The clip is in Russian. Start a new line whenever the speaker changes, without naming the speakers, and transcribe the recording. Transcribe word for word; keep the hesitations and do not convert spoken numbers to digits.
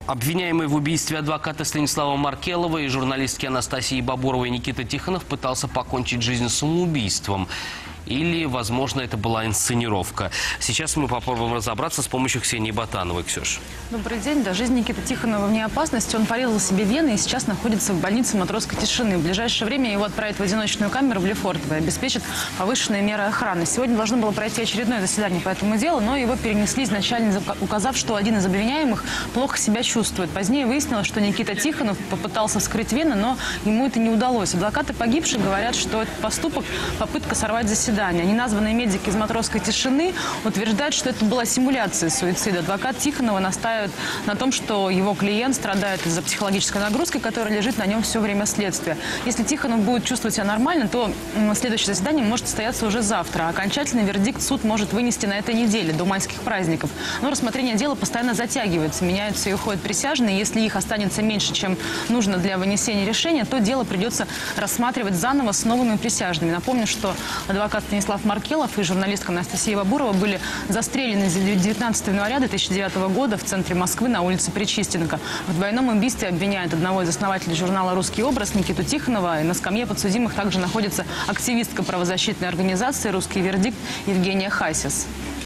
Обвиняемый в убийстве адвоката Станислава Маркелова и журналистки Анастасии Бабуровой Никита Тихонов пытался покончить жизнь самоубийством. Или, возможно, это была инсценировка. Сейчас мы попробуем разобраться с помощью Ксении Ботановой. Ксюш.
Добрый день. Да, жизнь Никиты Тихонова вне опасности. Он порезал себе вены и сейчас находится в больнице Матросской тишины. В ближайшее время его отправят в одиночную камеру в Лефортово и обеспечат повышенные меры охраны. Сегодня должно было пройти очередное заседание по этому делу, но его перенесли изначально, указав, что один из обвиняемых плохо себя чувствует. Позднее выяснилось, что Никита Тихонов попытался вскрыть вены, но ему это не удалось. Адвокаты погибших говорят, что этот поступок – попытка сорвать заседание. Неназванные медики из Матросской тишины утверждают, что это была симуляция суицида. Адвокат Тихонова настаивает на том, что его клиент страдает из-за психологической нагрузки, которая лежит на нем все время следствия. Если Тихонов будет чувствовать себя нормально, то следующее заседание может состояться уже завтра. А окончательный вердикт суд может вынести на этой неделе, до майских праздников. Но рассмотрение дела постоянно затягивается, меняются и уходят присяжные. Если их останется меньше, чем нужно для вынесения решения, то дело придется рассматривать заново с новыми присяжными. Напомню, что адвокат Станислав Маркелов и журналистка Анастасия Бабурова были застрелены девятнадцатого января две тысячи девятого года в центре Москвы на улице Причистенко. В двойном убийстве обвиняют одного из основателей журнала «Русский образ» Никиту Тихонова. И на скамье подсудимых также находится активистка правозащитной организации «Русский вердикт» Евгения Хасис.